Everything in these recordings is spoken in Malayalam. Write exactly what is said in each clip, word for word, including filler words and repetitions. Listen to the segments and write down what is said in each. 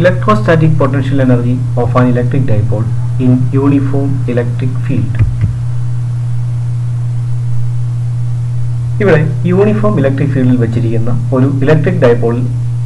electrostatic potential energy of an electric dipole in uniform electric field. ഇവിടെ യൂണിഫോം ഇലക്ട്രിക് ഫീൽഡിൽ വെച്ചിരിക്കുന്ന ഒരു ഇലക്ട്രിക് ഡൈപോളിൽ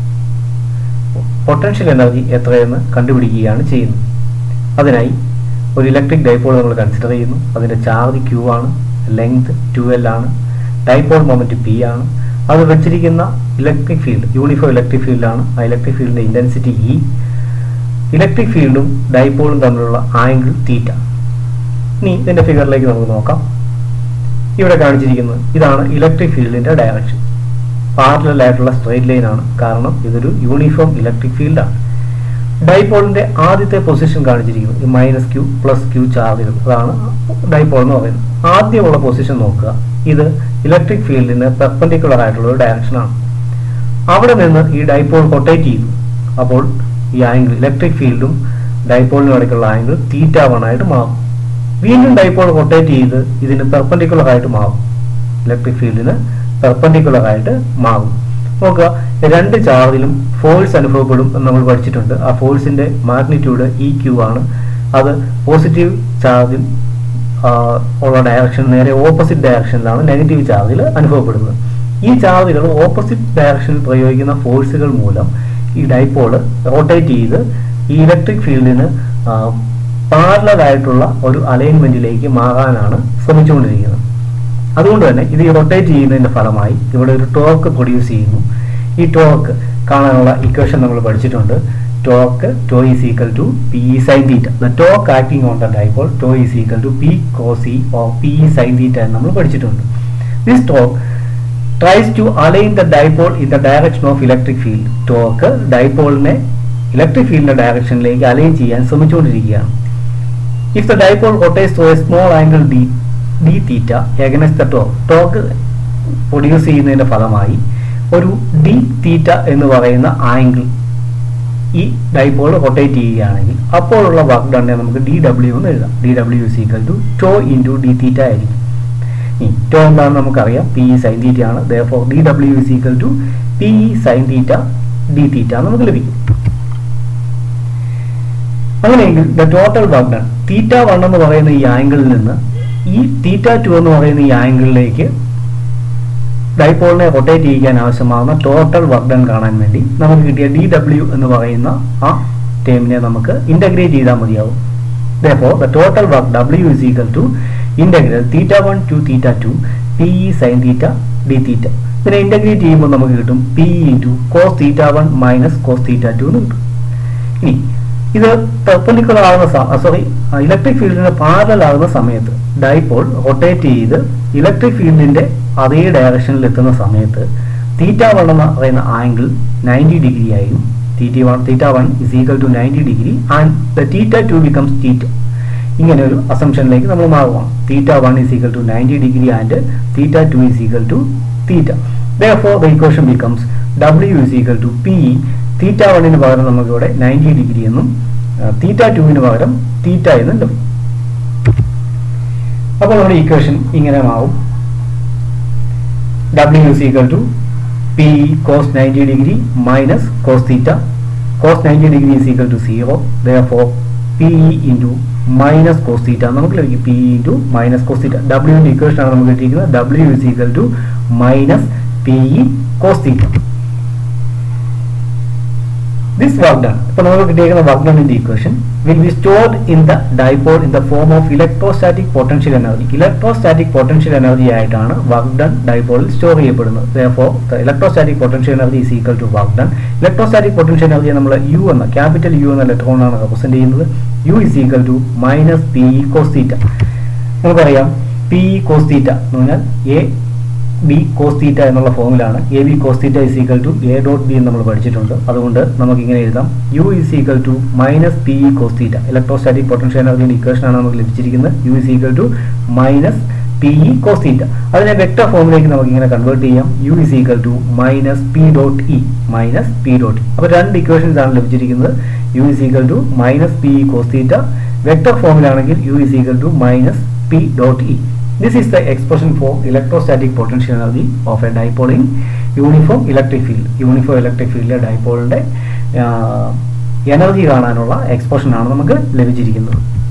പൊട്ടൻഷ്യൽ എനർജി എത്രയെന്ന് കണ്ടുപിടിക്കുകയാണ് ചെയ്യുന്നത്. അതിനായി ഒരു ഇലക്ട്രിക് ഡൈപോൾ നമ്മൾ കൺസിഡർ ചെയ്യുന്നു. അതിൻ്റെ ചാർജ് ക്യൂ ആണ്, ലെങ്ത് ടു എൽ ആണ്, ഡൈപോൾ മൊമെന്റ് പി ആണ്. അത് വെച്ചിരിക്കുന്ന ഇലക്ട്രിക് ഫീൽഡ് യൂണിഫോം ഇലക്ട്രിക് ഫീൽഡാണ്. ആ ഇലക്ട്രിക് ഫീൽഡിൻ്റെ ഇൻറ്റൻസിറ്റി ഇ, ഇലക്ട്രിക് ഫീൽഡും ഡൈപോളും തമ്മിലുള്ള ആംഗിൾ തീറ്റ. ഇനി ഇതിൻ്റെ ഫിഗറിലേക്ക് നമുക്ക് നോക്കാം. ഇവിടെ കാണിച്ചിരിക്കുന്നത് ഇതാണ് ഇലക്ട്രിക് ഫീൽഡിൻ്റെ ഡയറക്ഷൻ. പാരലൽ ആയിട്ടുള്ള സ്ട്രെയിറ്റ് ലൈൻ ആണ്, കാരണം ഇതൊരു യൂണിഫോം ഇലക്ട്രിക് ഫീൽഡാണ്. ഡൈപോളിന്റെ ആദ്യത്തെ പൊസിഷൻ കാണിച്ചിരിക്കുന്നത് മൈനസ് ക്യൂ പ്ലസ് ക്യൂ ചാർജുകൾ, അതാണ് ഡൈപോൾ എന്ന് പറയുന്നത്. ആദ്യമുള്ള പൊസിഷൻ നോക്കുക. ഇത് ഇലക്ട്രിക് ഫീൽഡിന് പെർപെൻഡിക്കുലർ ആയിട്ടുള്ള ഒരു ഡയറക്ഷനാണ്. അവിടെ നിന്ന് ഈ ഡൈപോൾ റൊട്ടേറ്റ് ചെയ്തു. അപ്പോൾ ഈ ആംഗിൾ ഇലക്ട്രിക് ഫീൽഡും ഡൈപോളിനും ഇടയ്ക്കുള്ള ആംഗിൾ തീറ്റ വൺ ആയിട്ട് മാറും. വീണ്ടും ഡൈപോൾ റൊട്ടേറ്റ് ചെയ്ത് ഇതിന് പെർപെൻഡിക്കുലർ ആയിട്ട് മാറും. ഇലക്ട്രിക് ഫീൽഡിന് പെർപെൻഡിക്കുലർ ആയിട്ട് മാറും. നോക്കുക, രണ്ട് ചാർജിലും ഫോഴ്സ് അനുഭവപ്പെടും എന്ന് നമ്മൾ പഠിച്ചിട്ടുണ്ട്. ആ ഫോഴ്സിന്റെ മാഗ്നിറ്റ്യൂഡ് ഇ ക്യൂ ആണ്. അത് പോസിറ്റീവ് ചാർജിൽ ഉള്ള ഡയറക്ഷൻ നേരെ ഓപ്പോസിറ്റ് ഡയറക്ഷനിലാണ് നെഗറ്റീവ് ചാർജിൽ അനുഭവപ്പെടുന്നത്. ഈ ചാർജുകൾ ഓപ്പോസിറ്റ് ഡയറക്ഷനിൽ പ്രയോഗിക്കുന്ന ഫോഴ്സുകൾ മൂലം ഈ ഡൈപോള് റൊട്ടേറ്റ് ചെയ്ത് ഈ ഇലക്ട്രിക് ഫീൽഡിന് പാരലൽ ആയിട്ടുള്ള ഒരു അലൈൻമെന്റിലേക്ക് മാറാനാണ് ശ്രമിച്ചുകൊണ്ടിരിക്കുന്നത്. അതുകൊണ്ട് തന്നെ ഇത് റൊട്ടേറ്റ് ചെയ്യുന്നതിന്റെ ഫലമായി ഇവിടെ ഒരു ടോർക്ക് പ്രൊഡ്യൂസ് ചെയ്യുന്നു. ഈ ടോർക്ക് കാണാനുള്ള ഇക്വേഷൻ നമ്മൾ പഠിച്ചിട്ടുണ്ട്. Torque tau is equal to P E sine theta. The torque acting on the dipole tau is equal to P cos E or P E sine theta എന്ന് നമ്മൾ പഠിച്ചിട്ടുണ്ട്. This torque tries to align the dipole in the direction of electric field. Torque ഡൈപോളിനെ ഇലക്ട്രിക് ഫീൽഡിന്റെ ഡയറക്ഷനിലേക്ക് അലൈൻ ചെയ്യാൻ ശ്രമിച്ചുകൊണ്ടിരിക്കുകയാണ്. If the dipole rotates to a small angle D D theta against the torque, torque produce ചെയ്യുന്നതിന്റെ ഫലമായി ഒരു ഡി തീറ്റ എന്ന് പറയുന്ന ആംഗിൾ ഈ ഡൈപോൾ റൊട്ടേറ്റ് ചെയ്യുകയാണെങ്കിൽ അപ്പോഴുള്ള വർക്ക് ഡണ്ണിനെ നമുക്ക് ഡി ഡബ്ല്യു എന്ന് എഴുതാം. D W is equal to tau into D theta ആയിരിക്കും. ഈ ടോ എന്താണെന്ന് നമുക്കറിയാം, പി ഇ സൈൻ തീറ്റ ആണ്. Therefore D W is equal to P E sine theta D theta നമുക്ക് ലഭിക്കും. അങ്ങനെയെങ്കിൽ the total work done theta one എന്ന് പറയുന്ന ഈ ആംഗിളിൽ നിന്ന് ഈ തീറ്റ ടു എന്ന് പറയുന്ന ഈ ആംഗിളിലേക്ക് ഡൈപോളിനെ റൊട്ടേറ്റ് ചെയ്യാൻ ആവശ്യമാകുന്ന ടോട്ടൽ വർക്ക് ഡൺ കാണാൻ വേണ്ടി നമുക്ക് കിട്ടിയ ഡി ഡബ്ല്യു എന്ന് പറയുന്ന ആ ടേമിനെ നമുക്ക് ഇന്റഗ്രേറ്റ് ചെയ്താൽ മതിയാവും. Therefore, the total work W is equal to integral theta one to theta two P E sin theta d theta. ഇതിനെ ഇന്റഗ്രേറ്റ് ചെയ്യുമ്പോൾ നമുക്ക് കിട്ടും P into cos theta one minus cos theta two എന്ന് കിട്ടും. ഇനി ഇത് പെർപെൻഡിക്കുലർ ആകുന്ന സോറി ഇലക്ട്രിക് ഫീൽഡിന് പാരലൽ ആകുന്ന സമയത്ത് ഡൈപോൾ റൊട്ടേറ്റ് ചെയ്ത് ഇലക്ട്രിക് ഫീൽഡിന്റെ അതേ ഡയറക്ഷനിൽ എത്തുന്ന സമയത്ത് തീറ്റ വൺ എന്ന് പറയുന്ന ആംഗിൾ നയൻറ്റി ഡിഗ്രി ആയിരിക്കും. Theta one theta one is equal to ninety degree and the theta two becomes theta. ഇങ്ങനെ ഒരു അസംഷനിലേക്ക് നമ്മൾ മാറുകയാണ്. Theta one is equal to ninety degree and theta two is equal to theta. Therefore, the equation becomes W is equal to P. Theta വണ്ണിന് പകരം നമുക്ക് ഇവിടെ നയൻറ്റി ഡിഗ്രി എന്നും തീറ്റ ടുവിന് പകരം തീറ്റ എന്നും ലഭിക്കും. അപ്പോൾ നമ്മുടെ ഇക്വേഷൻ ഇങ്ങനെ മാറും. W is equal to P cos ninety degree minus cos theta. Cos ninety degree is equal to zero. Therefore, P into minus cos theta നമുക്ക് ലഭിക്കും. P into minus cos theta. W ന്റെ ഇക്വേഷൻ ആണ് നമുക്ക് കിട്ടിയിരിക്കുന്നത്. W is equal to minus P cos theta. This work done, ഇപ്പോൾ നമുക്ക് കിട്ടിയിരിക്കുന്ന work done in the equation will be stored in the dipole in the form of electrostatic potential energy. Electrostatic potential energy ആയിട്ടാണ് work done dipole സ്റ്റോർ ചെയ്യപ്പെടുന്നത്. Therefore, the electrostatic potential energy is equal to work done. Electrostatic potential energy നമ്മൾ U എന്ന ക്യാപിറ്റൽ U എന്ന ഇലക്ട്രോണാണ് റെപ്രസെന്റ് ചെയ്യുന്നത്. U is equal to minus P cos theta. നമുക്കറിയാം P cos theta എന്ന് പറഞ്ഞാൽ A B cos theta എന്നുള്ള ഫോമിലാണ്. A B cos theta is equal to A dot B എന്ന് നമ്മൾ പഠിച്ചിട്ടുണ്ട്. അതുകൊണ്ട് നമുക്ക് ഇങ്ങനെ എഴുതാം. U is equal to minus P cos theta. Electrostatic potential എനർജിയുടെ ഇക്വേഷൻ ആണ് നമുക്ക് ലഭിച്ചിരിക്കുന്നത്. U is equal to minus P cos theta. അതിനെ വെക്ടർ ഫോമിലേക്ക് നമുക്ക് ഇങ്ങനെ കൺവേർട്ട് ചെയ്യാം. U is equal to minus P dot E minus P dot E. അപ്പോൾ രണ്ട് ഇക്വേഷൻസ് ആണ് ലഭിച്ചിരിക്കുന്നത്. U is equal to minus P cos theta. Vector ഫോമിലാണെങ്കിൽ U is equal to minus P dot E. This is the expression for electrostatic potential energy of a dipole in uniform electric field. Uniform electric field dipole energy കാണാനുള്ള എക്സ്പ്രഷനാണ് നമുക്ക് ലഭിച്ചിരിക്കുന്നത്.